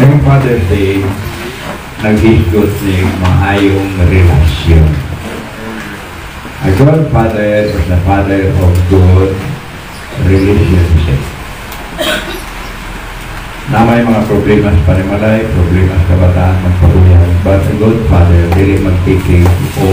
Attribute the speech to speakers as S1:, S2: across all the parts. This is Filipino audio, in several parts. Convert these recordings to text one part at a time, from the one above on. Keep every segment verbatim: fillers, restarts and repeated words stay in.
S1: ngayong Father's Day, nag-hisgot ni maayong relasyon. A good father is the father of good relationship. Na may mga problema sa panimalay, problema sa kabataan, magpabuyan, but a good father, dili magtiking o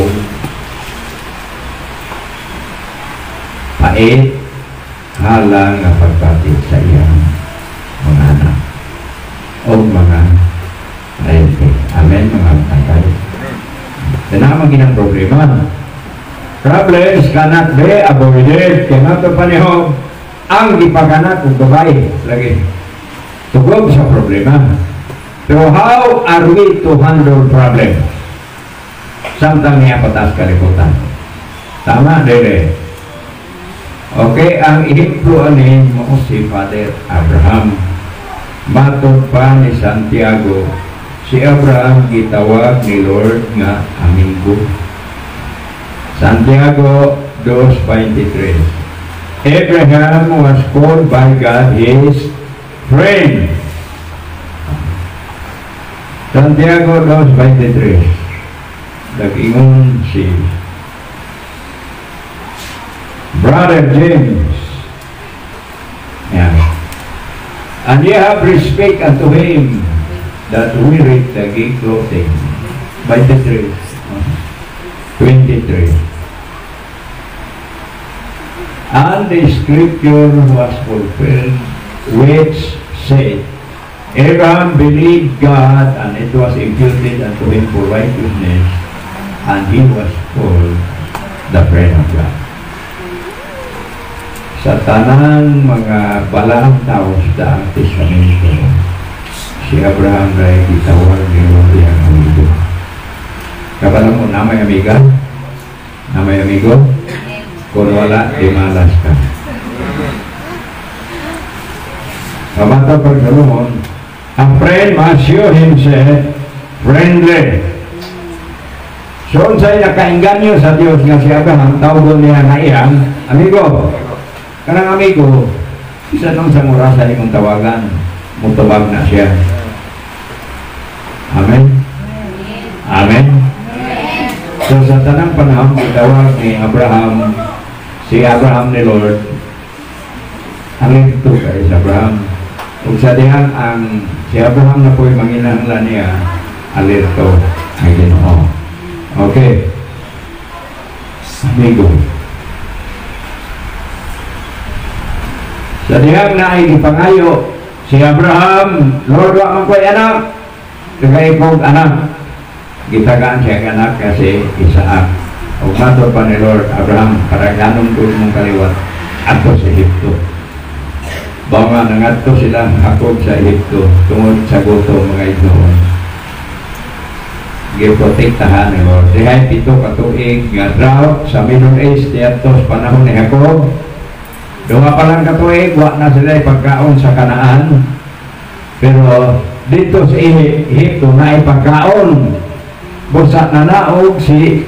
S1: pait, halang nga pagpatid sa iyang mga anak o mga rente. Amen, mga tatay. Tinamang ginang problema. Problems cannot be avoided. Kaya nga ito panihog, ang ipaganak ng babae. Lagi. Tugog sa problema. Pero how are we to handle problem? Samtang niya patas kaliputan. Tama, dede. Okay, ang ihimpo ani mo si Father Abraham. Matod pa ni Santiago, si Abraham gitawag ni Lord nga amigo. Santiago two twenty-three. Abraham was called by God his friend. Santiago two twenty-three. Nag-ingon si Brother James. Yeah. And ye have respect unto him that we read the gig clothing. twenty-three. twenty-three. And the scripture was fulfilled, which said, Abraham believed God, and it was imputed unto him for righteousness, and he was called the friend of God. Sa tanang mga balang tao sa Daang Testamento, si Abraham ay gitawag ni Lord ang amigo. Kapalang mo, namay amiga? Namay amigo? Kung wala, di malas ka. Kamata pagkaroon, ang friend must show himself friendly. So, sa'yo nakainganyo sa Diyos nga si Abraham, tawag niya na iyang amigo. Kanang amigo, isa nang sa mura sa imong tawagan, mutubag na siya. Amen? Amen? So sa tanang panahon, itawag ni Abraham, si Abraham ni Lord, alerto kay si Abraham. Kung sa dihan ang si Abraham na po'y manginahanglan niya, alerto ay Ginoo. Okay. Amigo. Sa dihang na ay ipangayo si Abraham, Lord, wa man ko'y anak, kagay kong anak. Gitagaan siya anak kasi Isaac. O matod pa ni Lord Abraham, para ganong ko mong kaliwat, ako sa Egypto. Bawa nga nangadto sila Jacob sa Egypto, tungod sa guto mga ignoon. Giprotektahan ni Lord. Dihay pito katuig nga drought sa Middle East, diyatos panahon ni Jacob. Dua pa lang katuig, wa na sila ipagkaon sa Kanaan. Pero dito sa Egypto na ipagkaon. Busa na naog si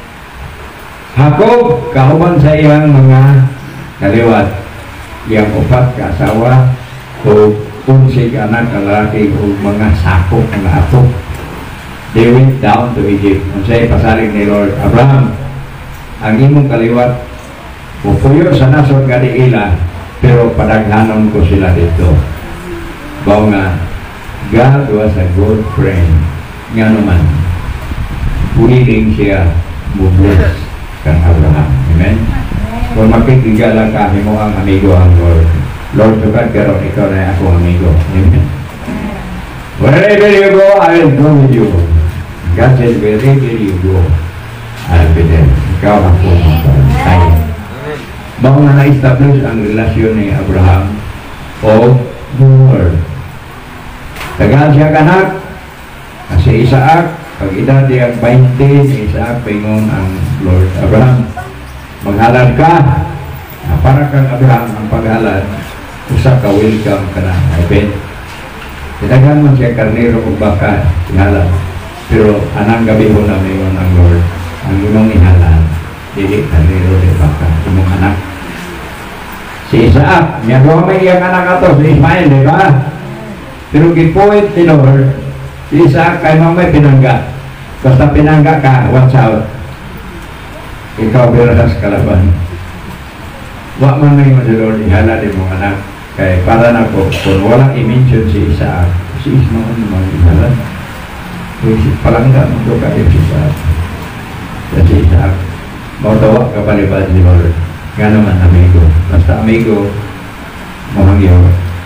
S1: Jacob, kauban sa iyang mga kaliwat. Iyang upat kaasawa o unsig anak lalaki o mga sakop, mga apo. They went down to Egypt. Unsay pasaring ni Lord Abraham, ang imong kaliwat pupuyo sa nasod nga di ila, pero padaghanon ko sila dito. Bawa nga, God was a good friend. Nga naman, willing siya mubless kang Abraham. Amen? Kung makikigala ka, mo ang amigo ang Lord. Lord, sukad karon ikaw na akong amigo. Amen? Wherever you go, I will go with you. God said, wherever you go, I will be there. Ikaw ang pumunta. Tayo. Bago na na-establish ang relasyon ni Abraham o Lord. Tagal siya kanak, kasi Isaac, pag edad ang twenty, ni Isaac, pingon ang Lord Abraham. Maghalad ka, ah, para kang Abraham ang paghalad, usa ka welcome ka na. Amen. Tinagan mo siya karnero o baka, ihalad. Pero anang gabi ho na mayon ang Lord, ang imong ihalad, dili karnero de baka, imong anak. Si Isaac, niya doon may iyang anak ato, si Ismael, di ba? Pero gipoint ni Lord, si Isaac kay mamay pinangga. Basta pinangga ka, watch out. Ikaw birakas kalaban. Wa man may mo si Lord, ihala din mo anak. Kaya para na po, kung walang i-mention si Isaac, si Ismael naman ihala. Kasi palangga mo ito kayo si Isaac. Kasi Isaac, mautawa ka palibad ni Lord. Nga naman, amigo. Basta amigo, mamangyaw.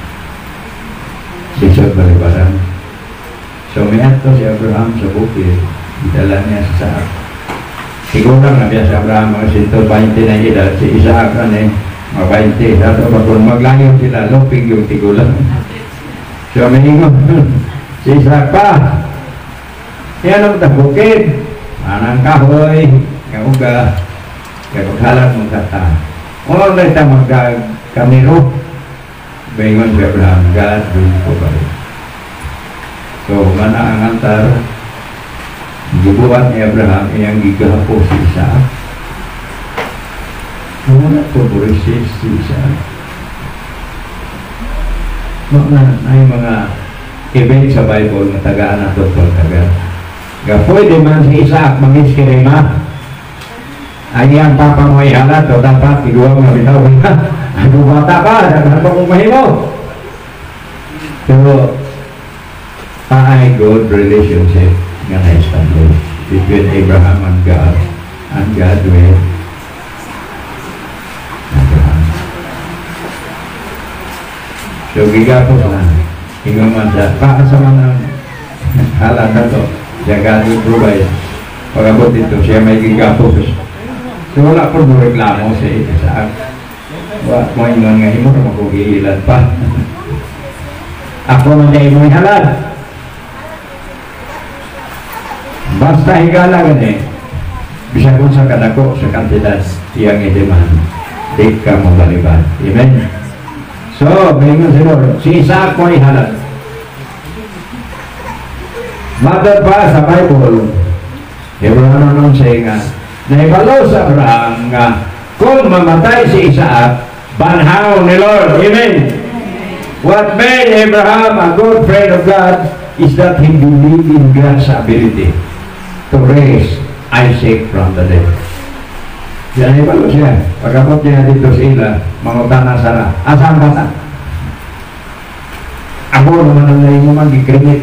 S1: Sisod balibaran. So may ato si Abraham sa bukid, idala niya sa Isaac. Siguro na biya si Abraham mga sinto twenty na edad, si Isaac ano eh, mga twenty. Dato ba kung maglayo sila, lupig yung tigulang. So may ingon, si Isaac pa, yan ang bukid, anang kahoy, kauga, kapaghalat mong kata. O na ito magkamiro, baingon si Abraham, God will provide. So, mana ang antar, gibuhat ni Abraham, iyang gigahapo si Isaac. Wala po burisis si Isaac. Mga, ay mga event sa Bible, matagaan na ito po taga. Gapoy, di man si Isaac, mangis kirima. Ay ang papa mo ay halat, o dapat, tigawang mga bitaw. Ano bata ka, dapat pa kong mahimo. Pero, a good relationship nga na-establish between Abraham and God, and God with Abraham. So, gigapos na. Hingang man siya, para sa mga halat na ito, siya God will provide. Pagabot ito, siya may gigapos. So, wala po mo reklamo sa Isaac. Wala mo ingon nga, imo na makugiilan pa. Ako man na imo halal. Basta higala gani, bisa kung sa kadako sa kantidad iyang idiman, di ka mabalibad. Amen? So, bingon si Lord, si Isaac mo ihalal. Matod pa sa Bible, Abraham nung say nga, naibalo sa Abraham nga, kung mamatay si Isaac, banhaw ni Lord. Amen? What made Abraham a good friend of God is that he believed in God's ability to raise Isaac from the dead. Yan ay balo siya. Pagkapot niya dito sa ila, mangutan na sana. Asang bata? Ako naman ang laing mo mag-ikrimit.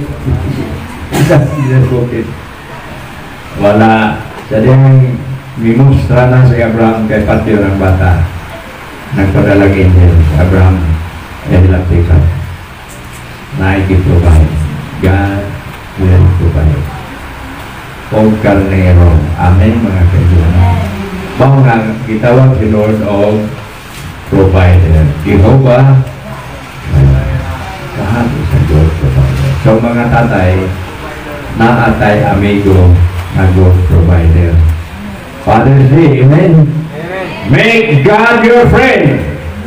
S1: Wala. Sa diyang mimustra na si Abraham kay patio ng bata. Nagpadalang angel si Abraham ay hilaptikan. Naikiprovide. God will provide. O Carnero. Amen mga kaibigan. Bao nga gitawag si Lord of Provider. Jehovah lahat sa God Provider. So mga tatay, naatay amigo na God Provider. Father's Day, amen? Make God your friend.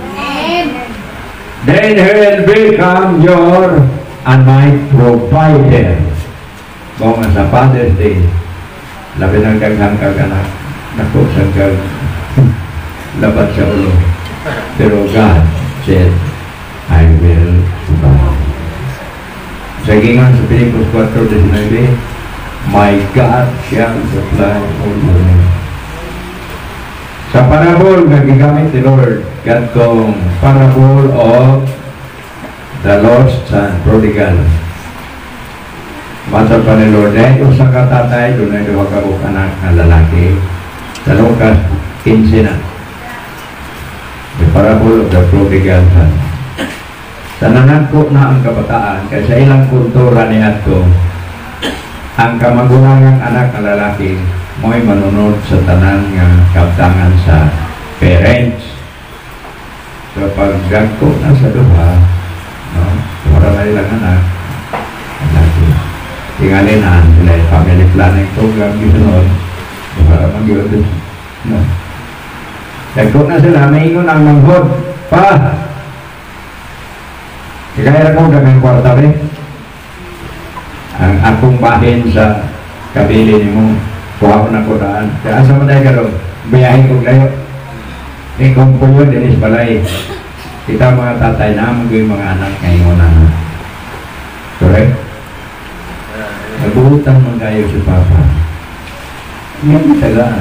S1: Then He will become your and my provider. Bao nga sa Father's Day, labi ng daghang kag-anak, naku sa kag labat sa ulo. Pero God said, I will provide. Sa gingan sa Pilipos four nineteen, my God shall supply all your needs. Sa parabol nga gigamit ni Lord, God kong parabol of the lost son, prodigal. Matod pa ni Lord, dahil kung sa katatay, doon ay duwag kabuk anak na lalaki. Sa Lucas fifteen na. The parable of the prodigal son. Sa nanagko na ang kabataan, kaya sa ilang kultura ni Ato, ang kamagulangang anak na lalaki, mo'y manunod sa tanan nga kabtangan sa parents. So pagdagko na sa duha, no, para na ilang anak, lalaki. Tingalin na sila yung family planning program yun para mag-yod. No. Dagko na sila, may ingon ang manghod pa. Kaya ako dagang kwarta rin. Ang akong bahin sa kabili ni mo, kuha ko na kuraan. Kaya asa mo tayo karoon, bayahin ko kayo. Eh kung po yun, dinis balay. Kita mga tatay na, mag-yung mga anak ngayon na. Correct? Naguhutang man kayo si Papa. Yan tagaan.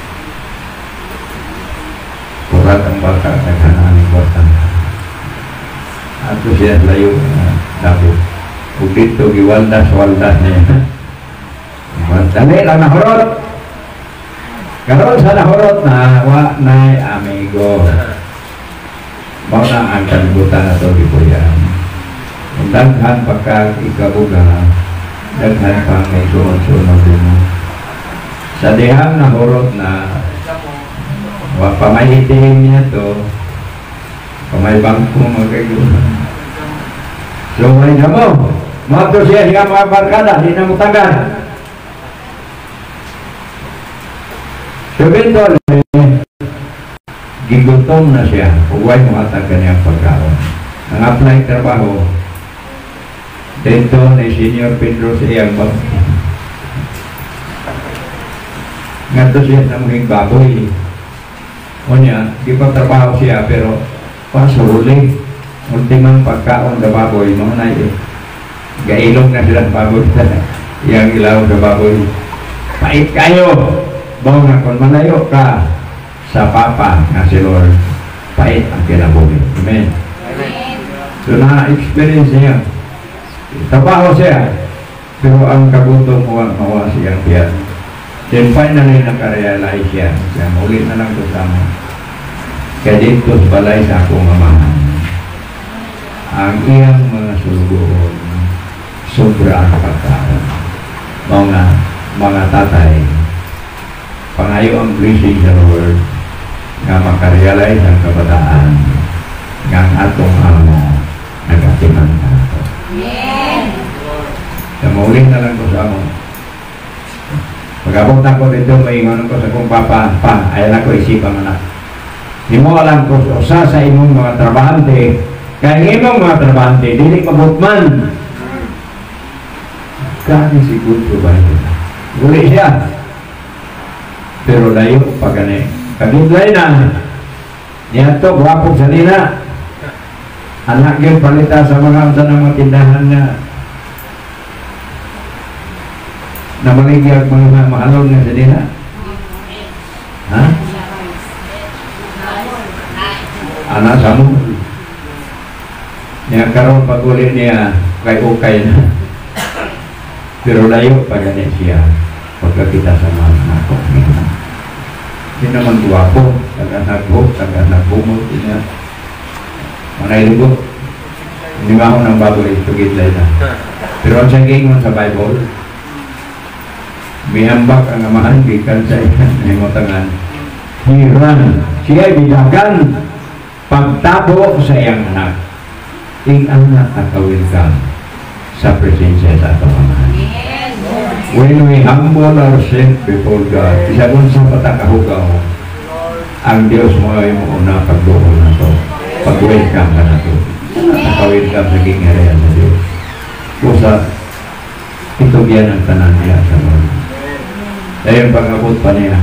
S1: Kurat ang bata, naghanaan ng batang. Ato siya layo na dabo. Kung dito, giwaldas-waldas niya. Dali lang nahurot. Karoon sa nahurot na wa na amigo. Mao na ang kalibutan na ito di po yan. Daghan pagka ikabuga, daghan pa may sunod-sunod mo. Sa dihang nahurot na wa pamahitiin niya to, pamay bangko magkayunan. So may na mo, mato siya siya mga barkada, di na mo tagal. So bintol, gigutom na siya, huwag mo atag kanyang pagkaon. Ang apply trabaho, dito ni Senior Pedro sa iyang bang. Ngato siya na maging baboy. O niya, di pa trabaho siya, pero pasuruli. Ultimang pagkaon sa baboy, mga na eh. Gailong na silang baboy. Iyang ilaw sa baboy. Pait kayo! Bawa nga kung malayo ka sa Papa nga si Lord, pait ang kinabuhi. Amen. Amen. So na-experience niya. Trabaho siya, pero ang kagutom mo ang mawa siyang biyan. Then finally nakarealize siya. Siya, ulit na lang ito sa mo. Kaya dito balay sa akong amahan. Ang iyang mga sulugoon, sobra ang pagkaon. Mga, mga tatay, pangayo ang blessing sa Lord nga makarealize ang kabataan nga ang atong amo nagatiman na ito. Amen. Sa mauling na lang ko sa amo. Pag-abot na ko dito, may ingon ko sa kong papa, pa, ayaw na ko isipang anak. Di mo alam ko sa sa imong mga trabahante, kaya imong mga trabahante, dili mabutman. Kani si good provider. Uli siya. Pero layo pa gani. Kagidlay na. Niya to, gwapong salina. Anak yun palita sa mga sa mga tindahan na na maligyan mga mahalon nga salina. Ha? Anak sa mo. Niya karoon pag-uli niya kay ukay na. Pero layo pa gani siya pagkakita sa mga anak ko. Hindi naman guwapo, taga-nagbog, taga-nagbumot niya. Mga ilugo, hindi nga ako ng baboy, tugidlay na. Pero ang saging mo sa Bible, may ambak ang amahan, gikan sa ikan, may motangan. Hiran, siya bidagan, pagtabo sa iyang anak. Ing anak nakawin ka sa presensya sa atong amahan. When we humble ourselves before God, isa kung sa patakahugaw, ang Diyos mo ay muna pagbuhol na ito. Pag-welcome ka na ito. Naka-welcome sa kingarihan sa Diyos. Kusa, ito yan ang tanan niya sa Lord. Dahil pag-abot pa niya,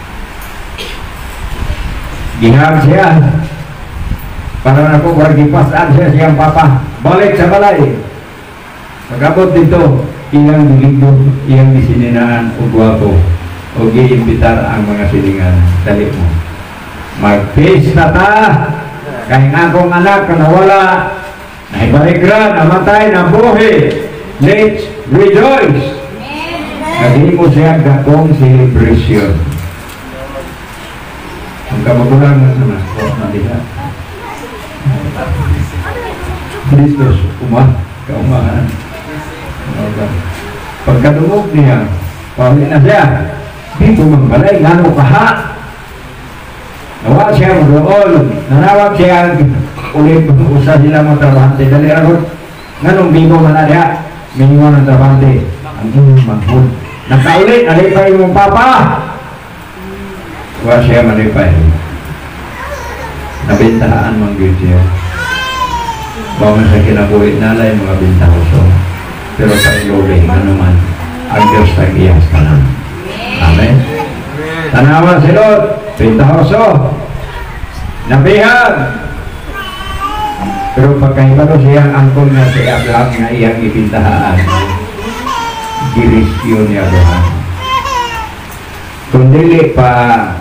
S1: ginahag siya. Para na po, kung ipasaan siya siyang papa, balik sa balay. Pag-abot dito, iyang diligdo, iyang disininaan o guwapo o giimbitar ang mga silingan. Dali mo. Mag-face na ta! Kahit akong anak na nawala, naibaligra, namatay, nabuhi. Let's rejoice! Kasi mo siya gakong celebration. Ang kamagulang na naman ko, naliha. Christos, umah, kaumahan. Pagkadungog niya, pawin na siya. Dito magbalay, ngano kaha. Nawa siya mag-rool. Nanawag siya, ulit usa sila mga trabahante. Dali ragot, nganong bigo man na siya, minungan ng trabahante. Ang inyong maghul. Nakaulit, alipay mong papa. Nawa siya malipay. Nabintahaan mong good siya. Bawa sa kinabuhi nalay mga bintahoso. Pero sa iluling, ano man, ang Diyos tag-iyas ka lang. Amen? Tanawa si Lord, pintahoso, nabihag. Pero pagkaibalo siyang angkol nga si Abraham nga iyang ibintahaan, girisyo ni Abraham. Kung dili pa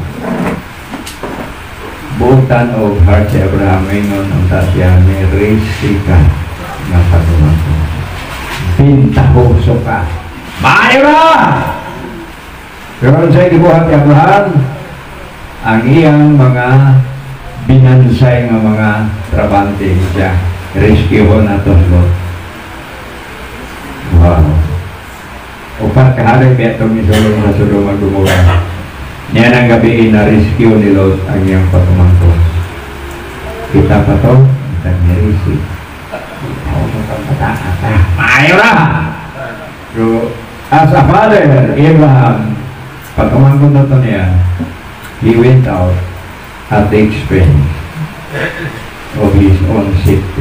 S1: buutan o heart si Abraham, ngayon ang tasya ni Risika nga patuman ko. Pintahoso ka. Mayra! Pero ang sa'yo gibuhat ni Abraham, ang iyang mga binansay ng mga trabante siya. Rescue na ito, Lord. Wow. Upat kahari betong ni Solomon sa Solomon gumura. Niyan ang gabi na rescue ni Lord ang iyang patumangko. Kita pa to, kita nirisi. Mayra! So, as a father, Abraham, patumangko na ito niya, he went out at the expense of his own safety.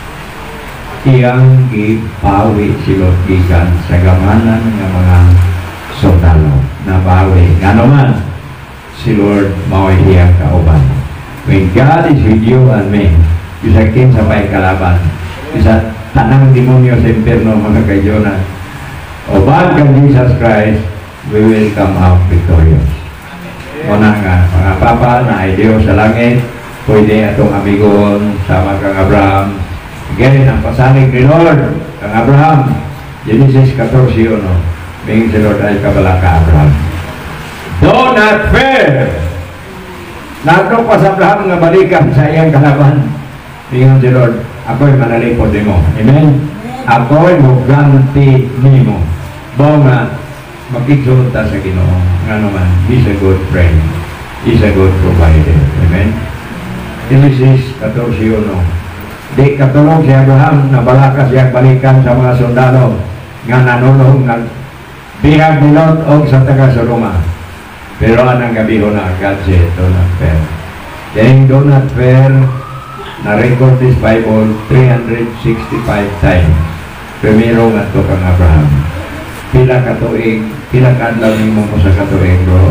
S1: Iyang gipawi si Lord gikan sa gamanan ng mga sundalo na bawi. Nga naman, si Lord maway iyang kauban. When God is with you and me, isa kin sa pa'y kalaban, isa tanang demonyo sa impierno mga kayona, oban kang Jesus Christ, we will come out victorious. Muna nga, mga papa na ay Diyos sa langit, pwede atong amigon sama kang Abraham. Again, ang pasanig ni Lord, kang Abraham, Genesis fourteen, no? Bing si Lord ay kabala ka Abraham. Do not fear! Nato pa sa Abraham nga balikan sa iyang kalaban. Bing si Lord, ako'y manalipod ni mo. Amen? Ako'y muganti ni mo. Bo nga, makiksunod ta sa Ginoo nga naman, He's a good friend, He's a good provider. Amen? Genesis fourteen, no? Di katulong si Abraham na balakas siyang balikan sa mga sundalo nga nanulong ng bihag ni Lot o sa taga Sodoma. Pero anang gabiho na God said, do not fear. Dahil do not fear, na-record this Bible three hundred sixty-five times. Primero nga ito kang Abraham. Pila katuig, pila kadlaw ni mo ko sa katuig, bro.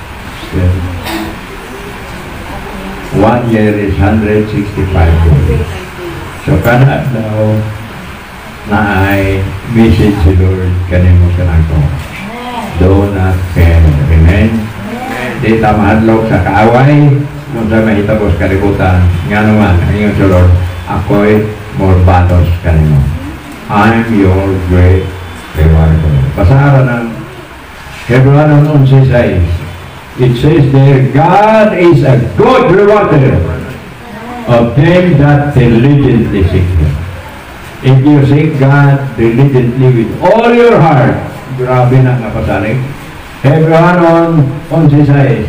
S1: One year is one hundred sixty-five days. So kada daw na ay message si Lord kanimo sa nako. Do not fear. Amen? Di tamahadlok sa kaaway, kung sa mahitapos kalibutan, nga naman, ang iyong sa Lord, ako'y more battles kanimo. I'm your great rewarder. Pasara ng Hebrew eleven says, it says there, God is a good rewarder of them that diligently seek Him. If you seek God diligently with all your heart, grabe na nga pasalig. Hebrew eleven says,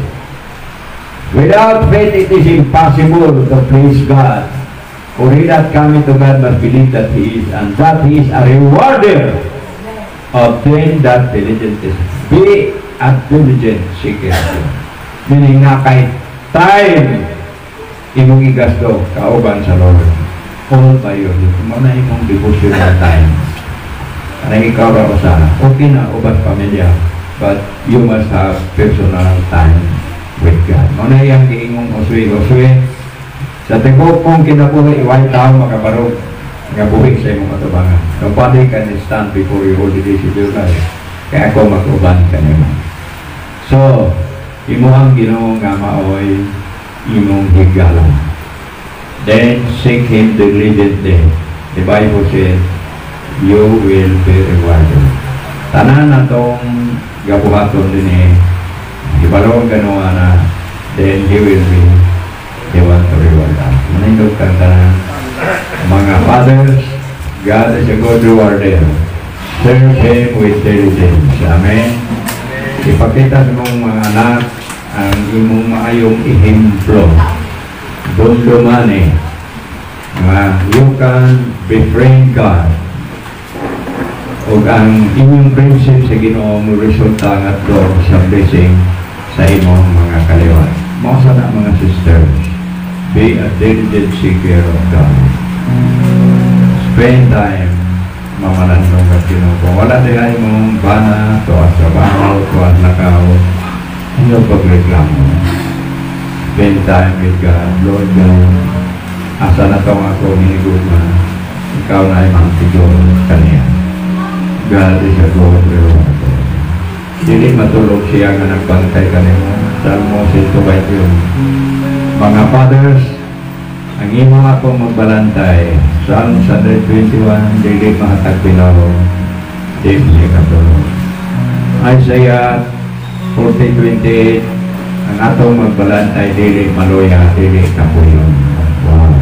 S1: without faith it is impossible to please God. For he that cometh to God must believe that He is, and that He is a rewarder of them that diligently seek. Be a diligent seeker. Meaning na kahit time imong igasto kauban sa Lord, all by your life. Muna imong devotional time. Anong ikaw ra usa, okay na ubas pamilya, but you must have personal time with God. Muna iyang giingong uswi-uswi sa tingog mong kinabuhi, iway tao makabarog nga buhi sa imong katubangan. Nobody can stand before you all the days of your life. Kaya ako mag-uban ka naman. So, imuhang Ginoo nga maoy imong higalan. Then seek Him diligently. The Bible says, you will be rewarded. Tanan na itong gabuhaton din eh, ibalong gano'n na, then He will be the one to reward us. Manindog kang tanan. Mga fathers, God is a good rewarder. Serve Him with diligence. Amen. Ipakita sa mong mga anak ang imong maayong ihimplo. Dumdumani nga you can befriend God o ang inyong prinsip sa Ginoo mo resulta nga to sa blessing sa imong mga kaliwat. Mga sana mga sisters, be a diligent seeker of God. Spend time mamalandong at Ginoo. Kung wala din ay mong bana, tuwas trabaho, tuwas lakaw, ano pagreklamo? Spend time with God. Lord God, asa na tong ako hiniguma, ikaw na ay mangtigong kaniya. God is a God reward. Dili matulog siya nga nagbantay kanimo. Salmo one twenty-two. Mga fathers, ang imo ako magbalantay. Psalm one twenty-one, dili mahatag pilaw, dili katulog. Isaiah forty twenty-eight, ang atong magbalantay, dili maluya, dili kapuyon. Wow.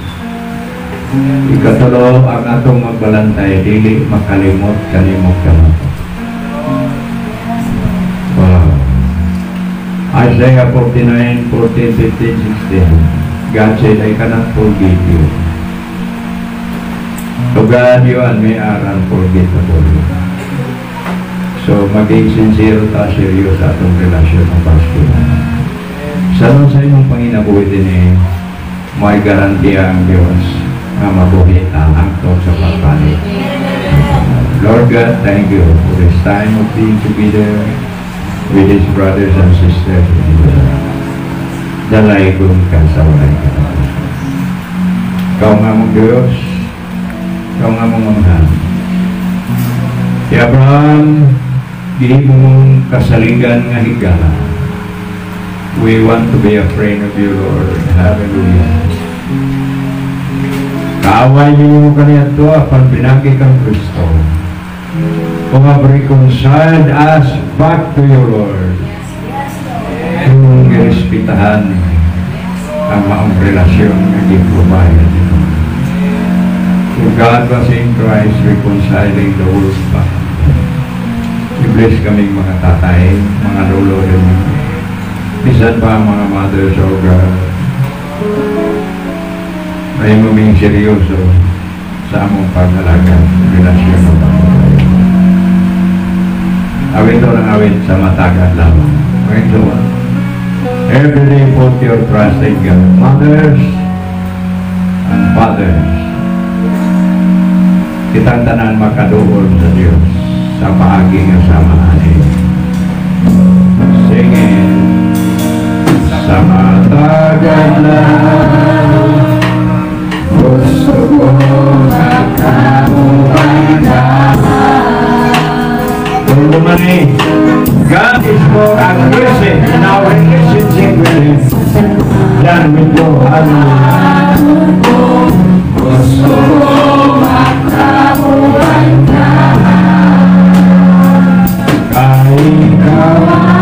S1: Ikatulo, ang atong magbalantay, dili makalimot kanimot kamato. Wow. Isaiah forty-nine, fourteen, fifteen, sixteen. God said, I cannot forgive you. To God you and me are unforgettable. So, maging sincere ta, serious sa atong relasyon ng Pasko. Sa nung sa inyong panginabuhi din eh, may garantiya ang Diyos na mabuhi ang hangtod sa pagpalit. Lord God, thank you for this time of being together with his brothers and sisters in the Lord. Dalay kong kasawalay ka na. Ikaw nga mong Diyos, ikaw nga mong mamahal. Si Abraham, di mong kasaligan nga higala. We want to be a friend of you, Lord. Hallelujah. Kaaway niyo mo kaniya ito, apan pinagi kang Kristo. Kung reconciled us back to you, Lord. Kung irespitahan ang maong relasyon na iprovide. For God was in Christ reconciling the world back. I-bless kaming mga tatay, mga lolo din. Bisan pa mga mothers of God. May maming seryoso sa among pag-alaga relasyon ng pag-alaga. Awin ito ng awin sa matagat lamang. Awin ito. Every day put your trust in God. Mothers and fathers, kitang tanan makaduol sa Diyos sa paagi nga samahan. Singin sa matagat lamang, gusto ko makamubandahan. Tulumani, God is more aggressive in our relationship with Him than with your husband. Gusto ko makamubandahan, kahit ikaw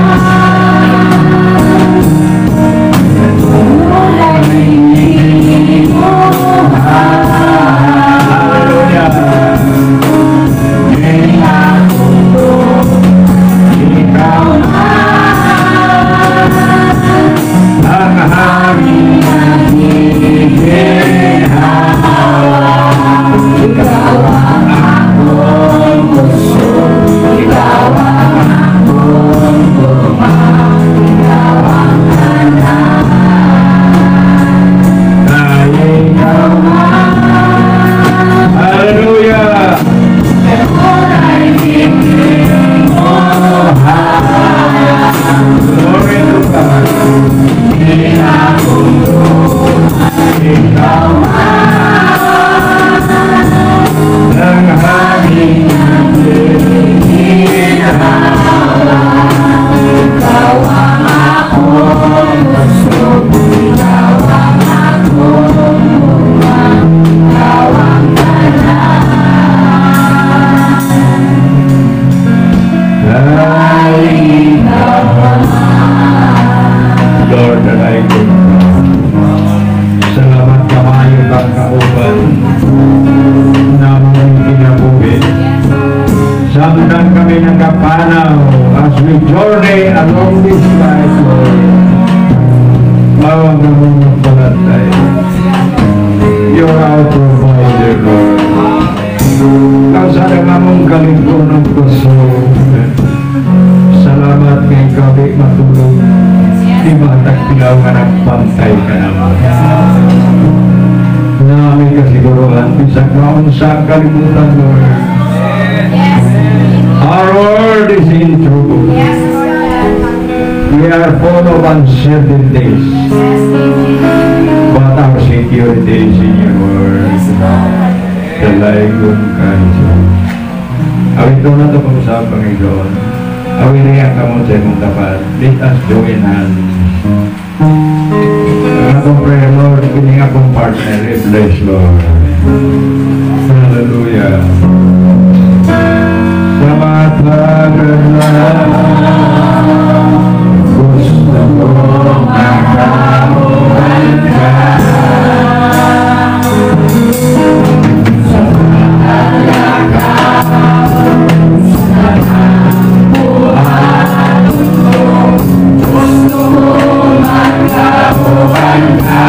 S1: sa kalimutan, Lord. Our world is in trouble. We are full of uncertainties. But our Savior security, Senyor. Dalaygon ka, Jesus. Awit ko na ito po sa Panginoon. Awit niya ka mo sa imong tapat. Let us join hands. Ang akong prayer, Lord, piling akong partner. Bless, Lord. Hallelujah. Salamat gusto ko makamuhan ka. Sa pangalaga sa buhay ko, gusto ko makamuhan ka.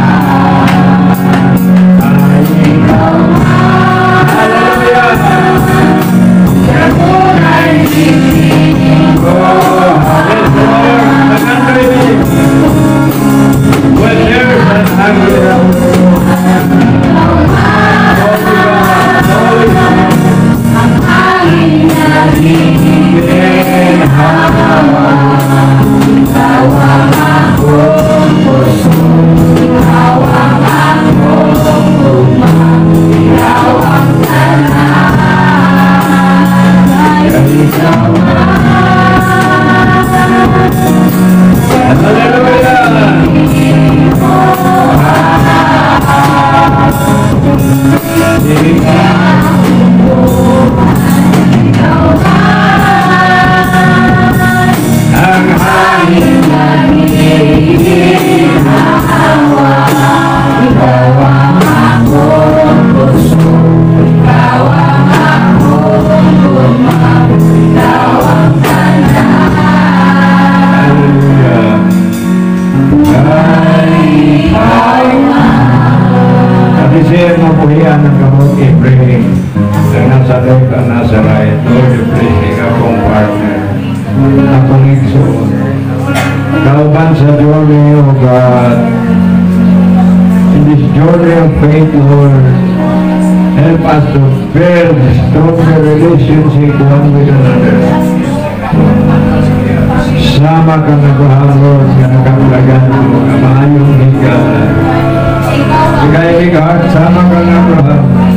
S1: Ay ikaw na, hallelujah, Samurai King ko. Faith, Lord, help us to build stronger relationship one with another. Sama ka na ba, Lord, ka nakapalagan mo, kamayong higalan. Sigay higat, sama ka na ba?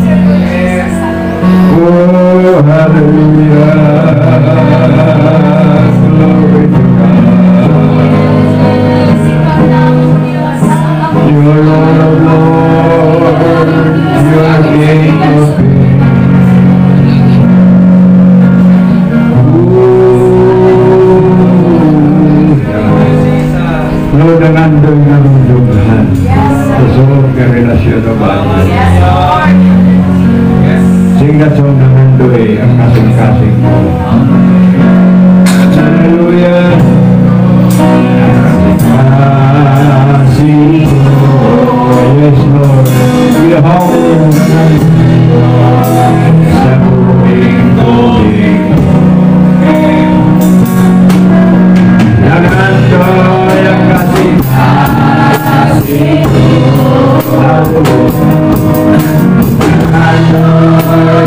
S1: Oh, hallelujah, glory to God. You are Lord of Lords, you are King of Kings. Lord, ang andoy ng lughan sa suong karelasyon ng bayan. Singgat sa ang andoy ang kasing-kasing mo. Hallelujah. Kasing mo. Yes, Lord. We hope sa tubig-tubig. Nagandoy ang kasing-kasing mo. Nagandoy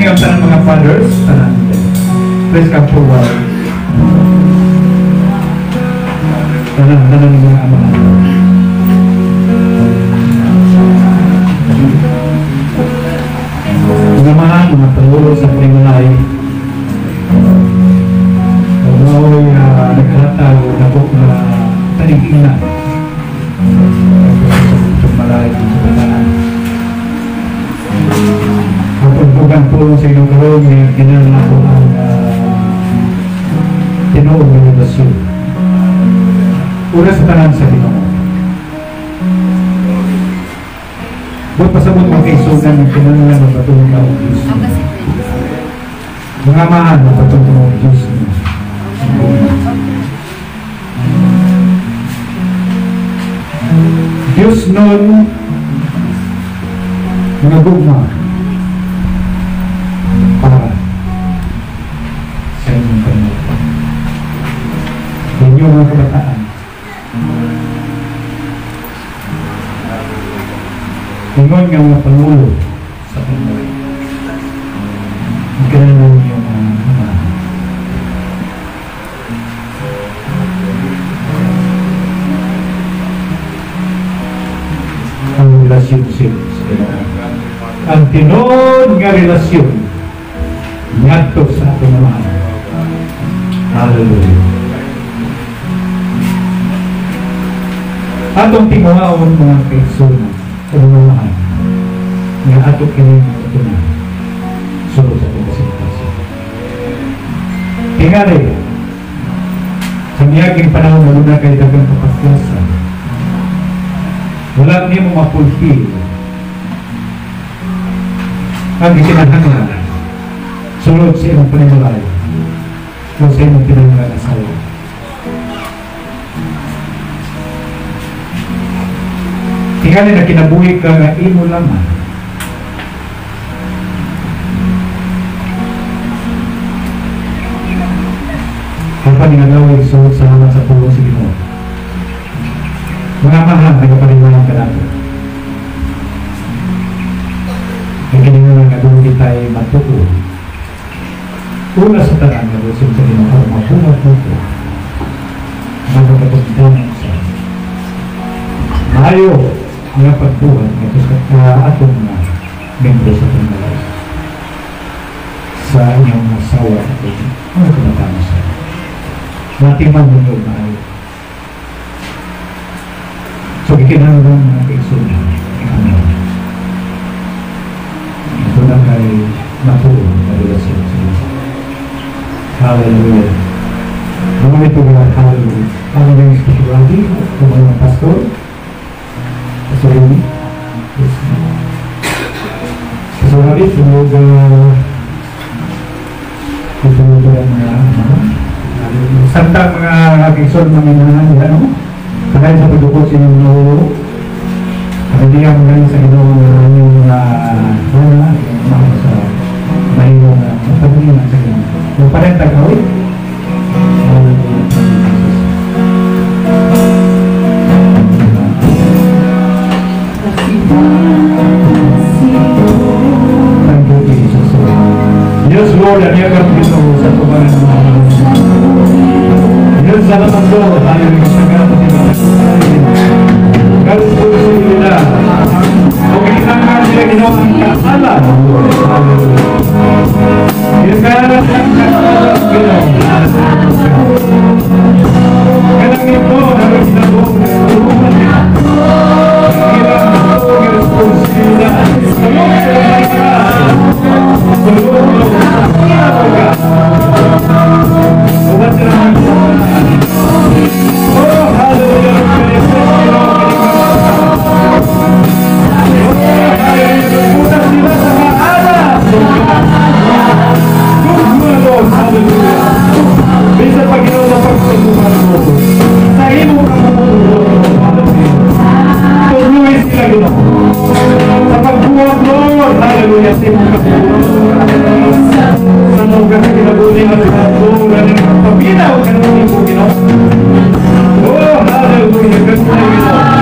S2: morning ang tanan mga fathers, tanan. Please come forward. Tanan, tanan ng mga ama. Mga mahal, mga pangulo sa Panginoon, Pagkakoy uh, naghalataw na po na tanigin na sa malay sa bataan. Pagpagpugan po sa inyong karong may ginala na po ang uh, tinuong ng relasyon. Una sa tanan sa Ginoo. Huwag pasabot mga kaisugan ng kinanala ng patulong na ang Diyos. Mga mahal ng patulong ng Diyos. Diyos nun mga gugma para sa inyong Panginoon. Inyong mga kabataan. Ingon nga mga pangulo sa Panginoon. Ganun yung mga mga ang relasyon sila sa Panginoon. Ang tinod nga relasyon ngadto sa atong mga hallelujah. Atong tinguhaon mga kaigsunan Pagmamahal nga ato kini ito na sulod sa pagkasintasa. Tingali sa miyaging panahon na muna kayo dagang kapagkasan, wala niyo mapulpi ang ikinahanglan sulod sa imong panimulay o sa imong pinanglan asawa. Tingali na kinabuhi ka nga imo lamang. Ang paningagawin sulod sa naman sa pulong sa Ginoo. Mga mahal, nagapanimalang ka nato. Ang kiningalang nga doon tayo matuo. Una sa tanan nga doon sa Ginoo para mapuha-puho. Magpapagdanan sa maayo nga pagbuhat nga ito sa atong mga membro sa Panginoon sa inyong asawa at mga kamatama sa matiman ninyo maayo. So, ikinanong mga kaigsunan ano ito na kay matuon na relasyon sa Diyos. Hallelujah. Mga ito nga, hallelujah. Ano yung spirituality? Kung ano ang pastor? Pastor Rumi? Yes. Pastor Rumi, sunod sunod ang mga santa mga kaigsunan mga inahan nila, no? Kaya sa pagdukot sa inyong Ginoo, hindi ang mga sa Ginoo ng inyong mga wala, mga sa mahirong na mapagulina sa Ginoo. Yung parentag awit, thank you, Jesus. Diyos Lord, ang iyang Ginoo sa tumaran ng mga Diyos sa naman Lord, tayo rin sa gano'n Galos po sa nila. Kung ilangan nila ginawa ang kasalan. Yung kaya na ang kasalan ginawa. Kailang ito, naroon ginagawa. Tulungan niya. Ilang ito, responsibilidad. Tulungan sa mga tulungan sa Tuhan sila mga oh, hallelujah. Bisa Panginoon na pagpatuhan mo sa imo ka tuloy sila Ginoo sa pagbuwag Lord, hallelujah, sa imo ka sa mga kinabunin at pagbuwag ng pabinaw ka ng imo Ginoo. Oh, hallelujah, ganda Ginoo.